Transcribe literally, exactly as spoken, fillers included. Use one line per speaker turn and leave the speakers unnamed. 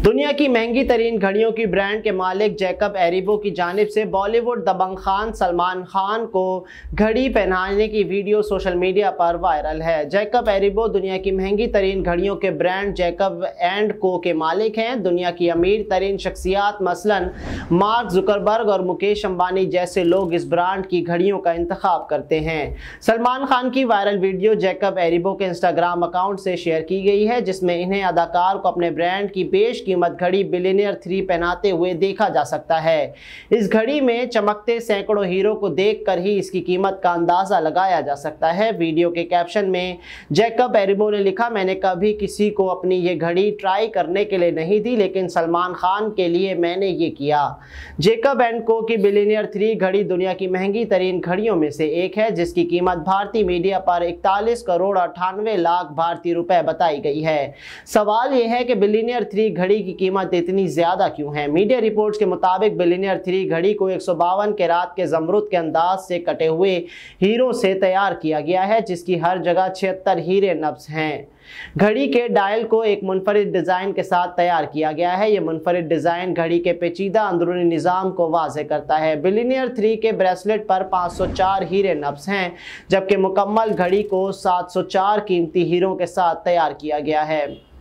दुनिया की महंगी तरीन घड़ियों की ब्रांड के मालिक जैकब एरिबो की जानिब से बॉलीवुड दबंग खान सलमान खान को घड़ी पहनाने की वीडियो सोशल मीडिया पर वायरल है। जैकब एरिबो दुनिया की महंगी तरीन घड़ियों के ब्रांड जैकब एंड को के मालिक हैं। दुनिया की अमीर तरीन शख्सियात मसलन मार्क जुकरबर्ग और मुकेश अंबानी जैसे लोग इस ब्रांड की घड़ियों का इंतखाब करते हैं। सलमान खान की वायरल वीडियो जैकब एरिबो के इंस्टाग्राम अकाउंट से शेयर की गई है, जिसमें इन्हें अदाकार को अपने ब्रांड की बेश कीमत घड़ी बिलियनियर थ्री पहनाते हुए देखा जा सकता है। इस घड़ी में चमकते सैकड़ों हीरो को देखकर ही इसकी कीमत का अंदाजा लगाया जा सकता है। वीडियो के कैप्शन में जैकब एरिबो ने लिखा, मैंने कभी किसी को अपनी ये घड़ी ट्राई करने के लिए नहीं दी, लेकिन सलमान खान के लिए मैंने ये किया। जैकब एंड को की बिलियनियर थ्री घड़ी दुनिया की महंगी तरीन घड़ियों में से एक है, जिसकी कीमत भारतीय मीडिया पर इकतालीस करोड़ अट्ठानवे लाख भारतीय रुपए बताई गई है। सवाल यह है कि बिलियनियर थ्री घड़ी की कीमत इतनी ज्यादा क्यों है। मीडिया रिपोर्ट्स के मुताबिक बिलियनियर थ्री घड़ी को एक सौ बावन कैरात के जमरुद के अंदाज से कटे हुए हीरो से तैयार किया गया है, जिसकी हर जगह छिहत्तर हीरे नब्ज हैं। घड़ी के डायल को एक मुनफरिद डिजाइन के साथ तैयार किया गया है। यह मुनफरिद डिजाइन घड़ी के पेचीदा अंदरूनी निजाम को वाज़ेह करता है। बिलियनियर थ्री के ब्रेसलेट पर पाँच सौ चार हीरे नब्ज हैं, जबकि मुकम्मल घड़ी को सात सौ चार कीमती हीरों के साथ तैयार किया गया है।